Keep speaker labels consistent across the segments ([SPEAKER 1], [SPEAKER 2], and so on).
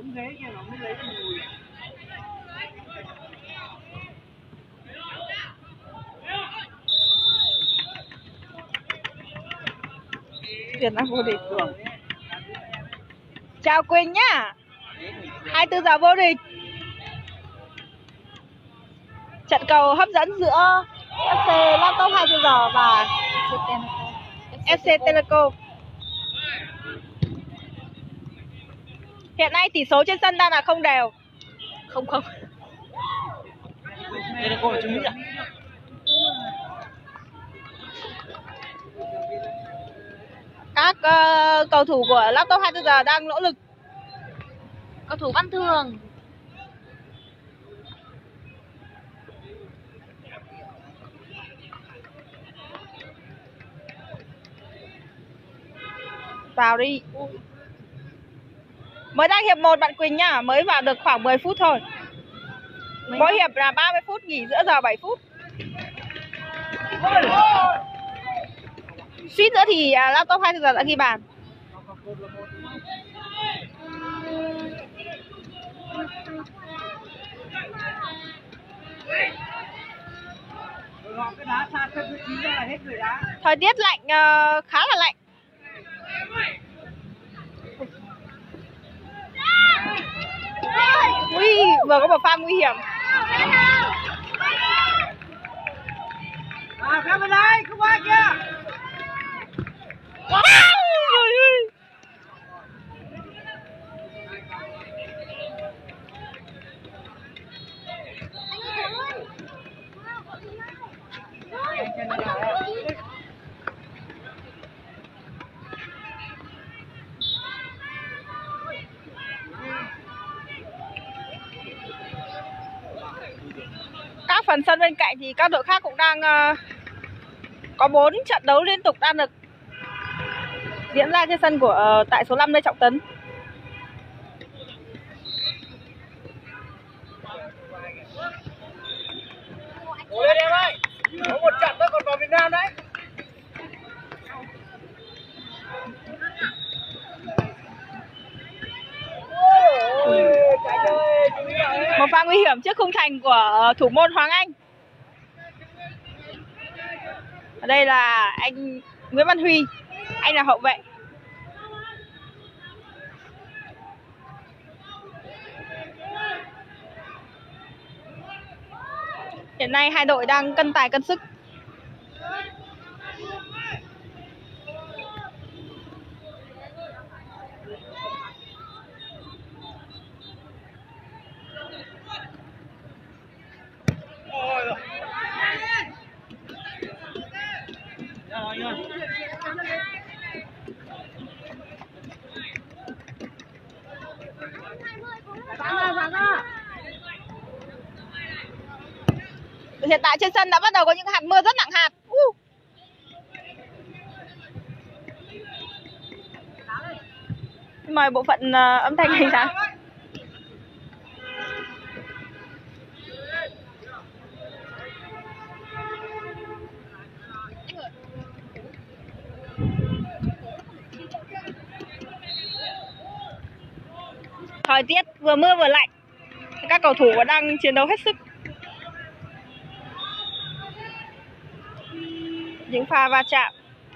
[SPEAKER 1] Việt Nam vô địch. Chào Quỳnh nhá. 24 giờ vô địch. Trận cầu hấp dẫn giữa FC Laptop 24 giờ và FC Telecom. Hiện nay tỷ số trên sân đang là không đều. 0-0.
[SPEAKER 2] Telecom ở Trung Mỹ à?
[SPEAKER 1] Các cầu thủ của Laptop 24 giờ đang nỗ lực.
[SPEAKER 3] Cầu thủ Văn Thường.
[SPEAKER 1] Vào đi. Mới đang hiệp 1 bạn Quỳnh nhá, mới vào được khoảng 10 phút thôi. Mỗi hiệp là 30 phút, nghỉ giữa giờ 7 phút. Suýt nữa thì Laptop 24 giờ đã ghi bàn. Thời tiết lạnh, khá là lạnh. Ui, vừa có một pha nguy hiểm.
[SPEAKER 2] Ra bên đây, không ai kia.
[SPEAKER 1] Các phần sân bên cạnh thì các đội khác cũng đang có 4 trận đấu liên tục đang được diễn ra trên sân của tại số 5 Lê Trọng Tấn.
[SPEAKER 2] Ngồi lên em ơi. Có một trận thôi còn vào Việt Nam đấy.
[SPEAKER 1] Một pha nguy hiểm trước khung thành của thủ môn Hoàng Anh. Ở đây là anh Nguyễn Văn Huy, anh là hậu vệ. Hiện nay hai đội đang cân tài cân sức. Hiện tại trên sân đã bắt đầu có những hạt mưa rất nặng hạt. Mời bộ phận âm thanh đánh giá. Thời tiết vừa mưa vừa lạnh, các cầu thủ đang chiến đấu hết sức. Những pha va chạm.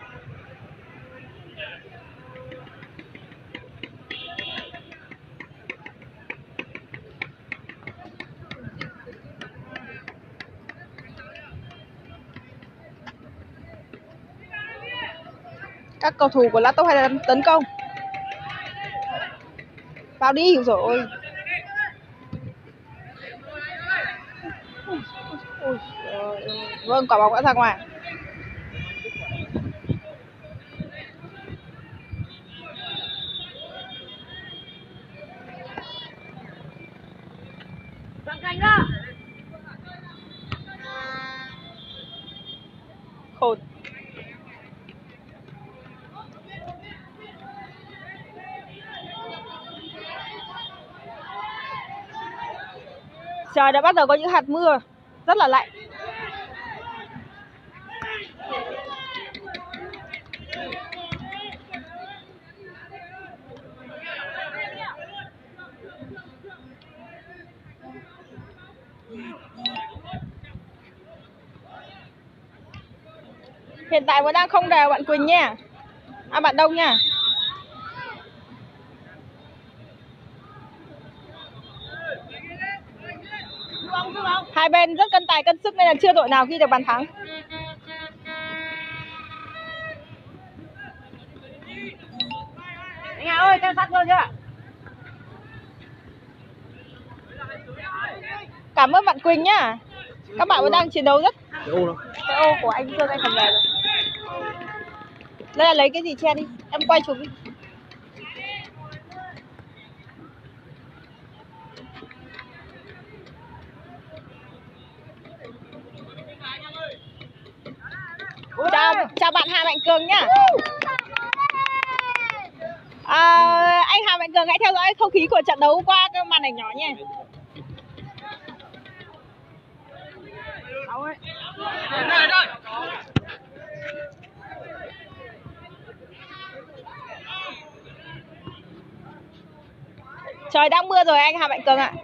[SPEAKER 1] Các cầu thủ của Laptop hay tấn công. Vào đi rồi. Vâng, quả bóng đã ra ngoài. Khôn. Trời đã bắt đầu có những hạt mưa rất là lạnh. Hiện tại vẫn đang không đều bạn Quỳnh nha. À, bạn Đông nha. Hai bên rất cân tài cân sức nên là chưa đội nào ghi được bàn thắng.
[SPEAKER 2] Anh Hà ơi, theo sát luôn chưa?
[SPEAKER 1] Cảm ơn bạn Quỳnh nhá. Các bạn vẫn đang chiến đấu rất. Cái ô của anh Phương anh cầm về rồi. Đây là lấy cái gì che đi, em quay chụp đi. Chào bạn Hà Mạnh Cường nhá. Anh Hà Mạnh Cường hãy theo dõi không khí của trận đấu qua cái màn ảnh nhỏ nha. Trời đang mưa rồi anh Hà Mạnh Cường ạ.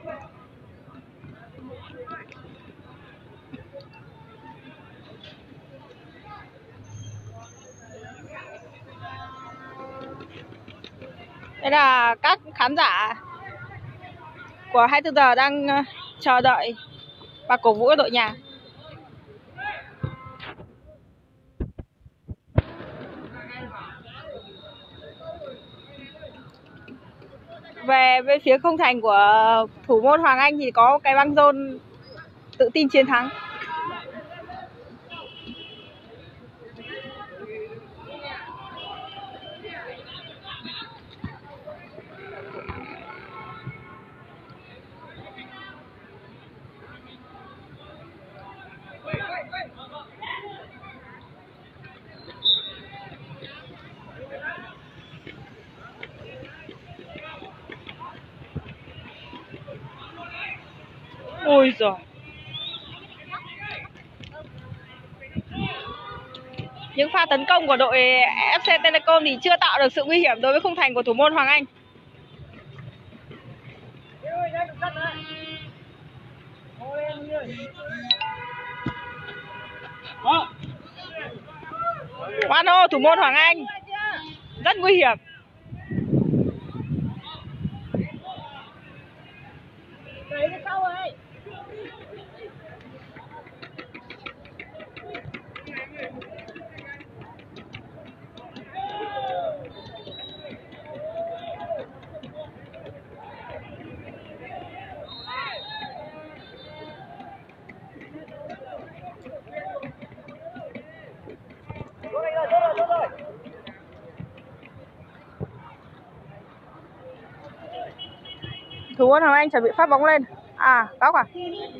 [SPEAKER 1] Đây là các khán giả của 24 giờ đang chờ đợi và cổ vũ đội nhà. Về bên phía khung thành của thủ môn Hoàng Anh thì có cái băng rôn tự tin chiến thắng. Ôi giời. Những pha tấn công của đội FC Telecom thì chưa tạo được sự nguy hiểm đối với khung thành của thủ môn Hoàng Anh. Wano, thủ môn Hoàng Anh rất nguy hiểm. Thủ môn Hoàng Anh chuẩn bị phát bóng lên. À, góc à?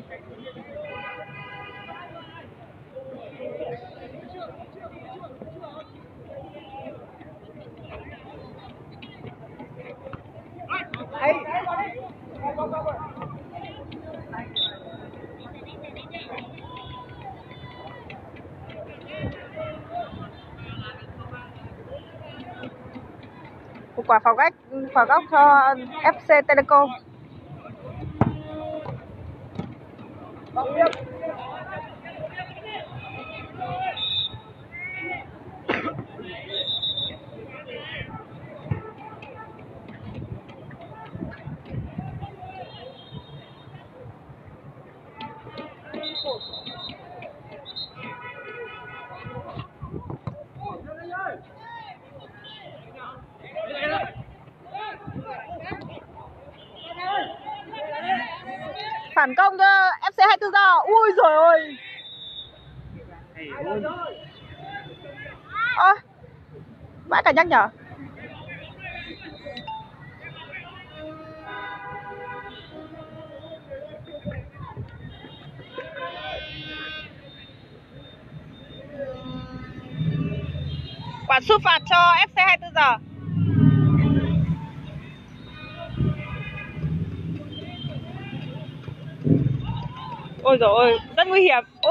[SPEAKER 1] Một quả phạt góc cho FC Telecom. Phản công cho FC 24 giờ. Ui giời ơi. Vãi cả nhắc nhở. Quả sút phạt cho FC 24 giờ. Ôi dồi ôi, rất nguy hiểm. Ôi.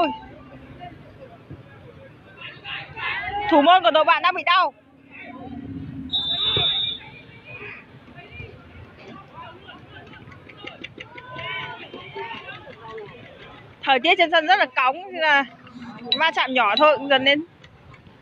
[SPEAKER 1] Thủ môn của đội bạn đang bị đau. Thời tiết trên sân rất là cóng, nên là va chạm nhỏ thôi cũng dần lên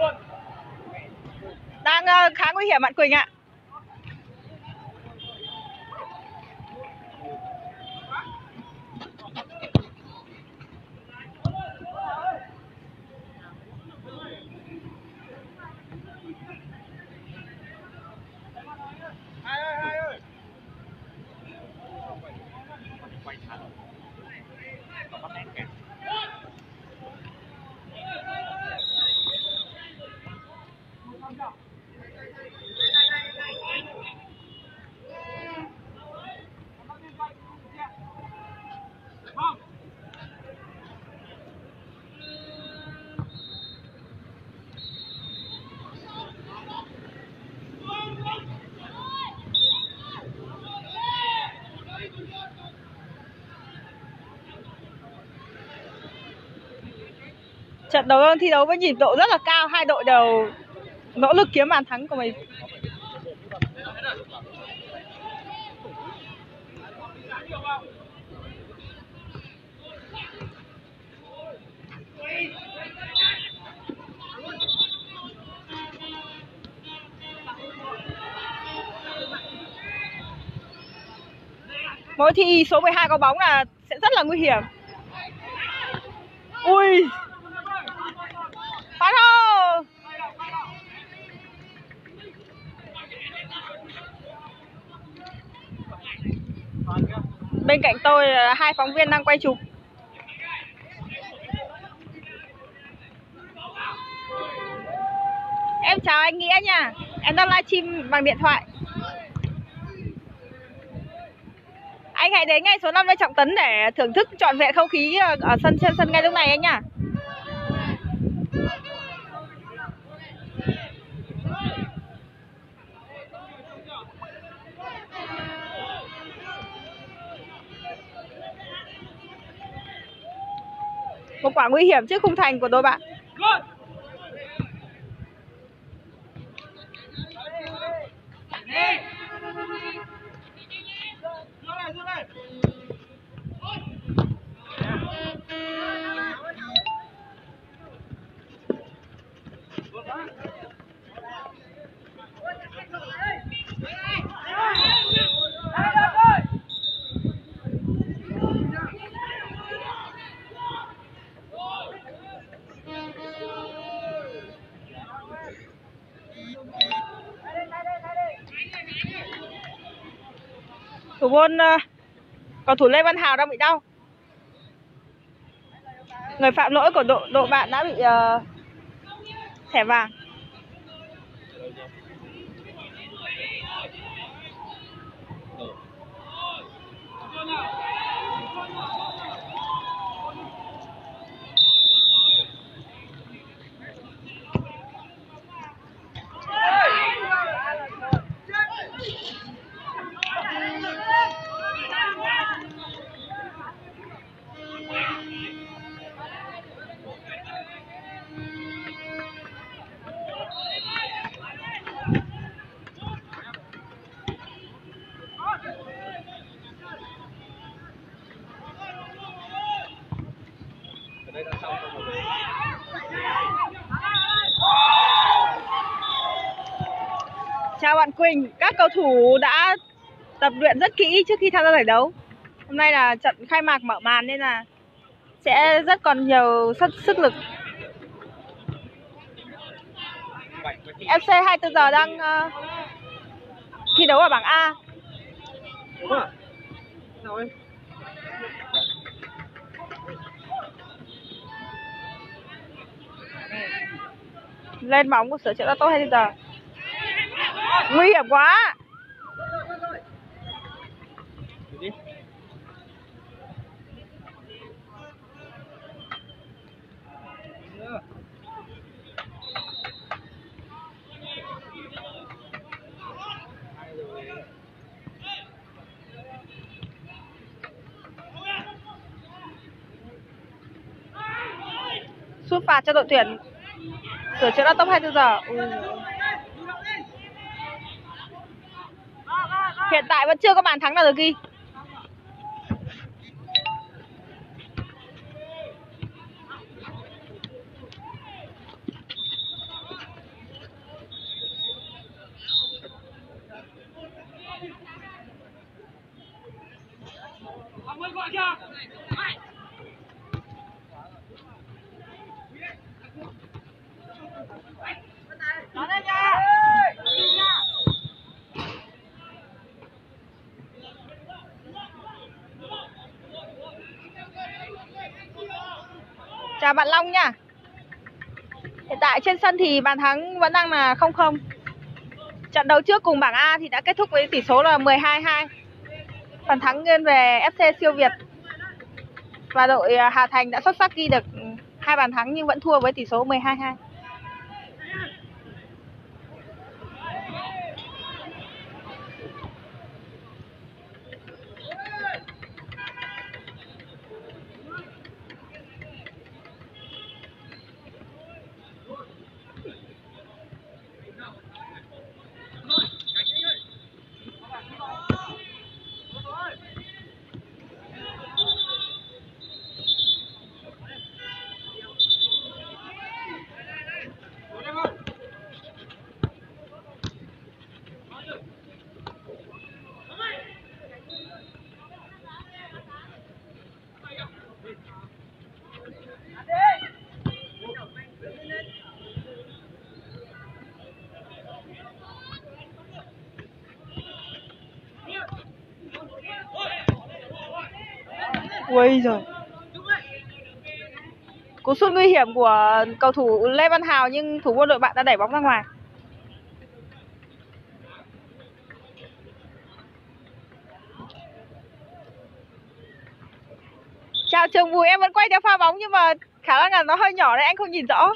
[SPEAKER 1] Đang khá nguy hiểm bạn Quỳnh ạ. Trận đấu thi đấu với nhịp độ rất là cao, hai đội đều nỗ lực kiếm bàn thắng của mình. Mỗi khi số 12 có bóng là sẽ rất là nguy hiểm. Ui, phá thâu. Bên cạnh tôi là hai phóng viên đang quay chụp. Em chào anh Nghĩa nha. Em đang livestream bằng điện thoại. Anh hãy đến ngay số 5 Lê Trọng Tấn để thưởng thức trọn vẹn không khí ở trên sân ngay lúc này anh nhá. Một quả nguy hiểm trước khung thành của đội bạn. Thủ môn cầu thủ Lê Văn Hào đang bị đau. Người phạm lỗi của đội bạn đã bị thẻ vàng. Chào bạn Quỳnh, các cầu thủ đã tập luyện rất kỹ trước khi tham gia giải đấu. Hôm nay là trận khai mạc mở màn nên là sẽ rất còn nhiều sức lực. FC 24 giờ đang thi đấu ở bảng A. Lên bóng của Sở Triệu Gia Tốt 24 giờ. Nguy hiểm quá. Sút phạt cho đội tuyển Sở Triệu Gia Tốt 24 giờ. Hiện tại vẫn chưa có bàn thắng nào được ghi. Chào bạn Long nha. Hiện tại trên sân thì bàn thắng vẫn đang là 0-0. Trận đấu trước cùng bảng A thì đã kết thúc với tỷ số là 12-2. Bàn thắng nghiêng về FC Siêu Việt. Và đội Hà Thành đã xuất sắc ghi được 2 bàn thắng nhưng vẫn thua với tỷ số 12-2. Ui giời. Cú sút nguy hiểm của cầu thủ Lê Văn Hào nhưng thủ môn đội bạn đã đẩy bóng ra ngoài. Chào Trường Bùi, em vẫn quay theo pha bóng nhưng mà khả năng là nó hơi nhỏ nên anh không nhìn rõ.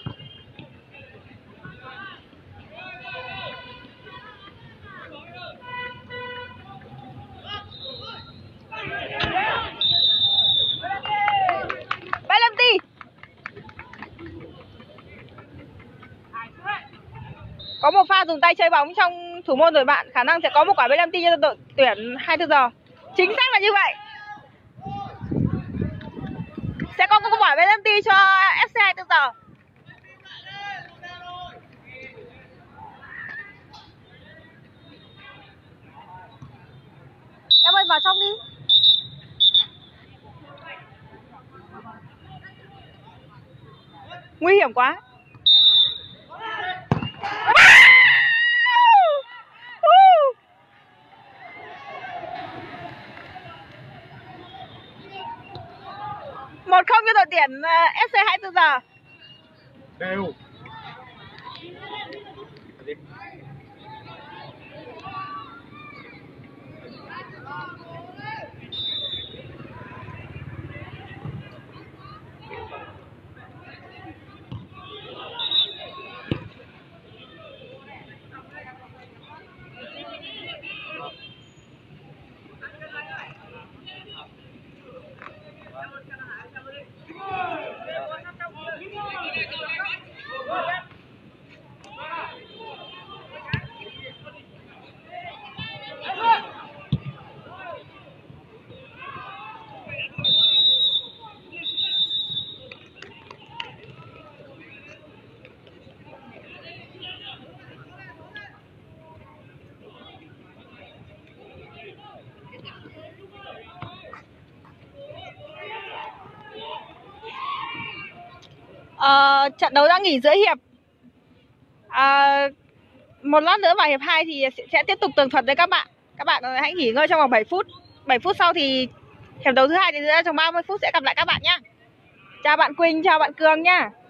[SPEAKER 1] Penalty. Có một pha dùng tay chơi bóng trong thủ môn đội bạn, khả năng sẽ có một quả penalty cho đội tuyển 24 giờ. Chính xác là như vậy. Sẽ có một quả penalty cho FC 24 giờ. Em ơi vào trong đi. Nguy hiểm quá. Một không cho đội tuyển FC 24 giờ.
[SPEAKER 2] Đều.
[SPEAKER 1] Trận đấu đã nghỉ giữa hiệp. Một lát nữa vào hiệp 2 thì sẽ tiếp tục tường thuật với các bạn. Các bạn hãy nghỉ ngơi trong vòng 7 phút. 7 phút sau thì hiệp đấu thứ hai thì diễn ra trong 30 phút sẽ gặp lại các bạn nhé. Chào bạn Quỳnh, chào bạn Cường nha.